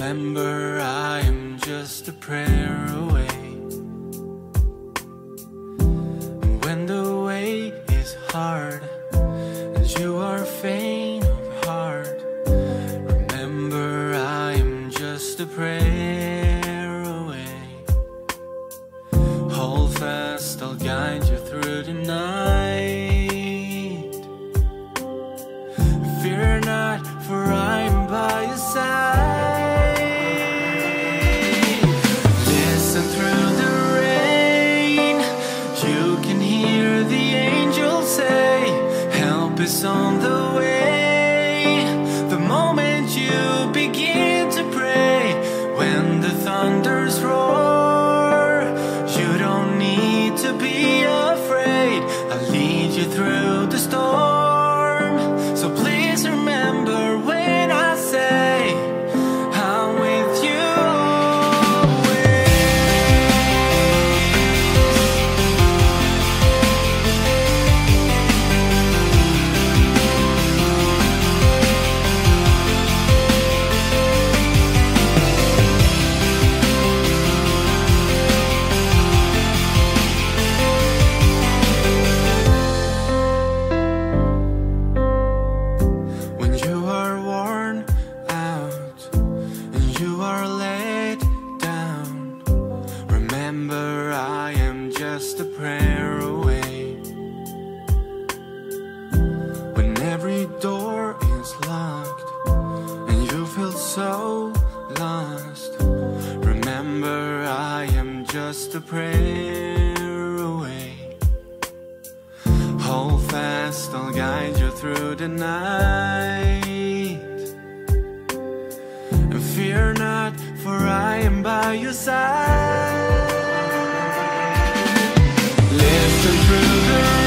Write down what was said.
Remember, I am just a prayer away. When the way is hard and you are faint of heart, remember, I am just a prayer away. Hold fast, I'll guide you through the night. Fear not, for I am by your side. Listen through the rain, you can hear the angels say, help is on the way. The moment you begin to pray, when the thunders roar, you don't need to be afraid. I'll lead you through the storm. So please remember when I say I'm with you always. When you are worn out and you are laid down, remember, I am just a prayer away. When every door is locked and you feel so lost, remember, I am just a prayer away. Hold fast, I'll guide you through the night. And fear not, for I am by your side. Listen through the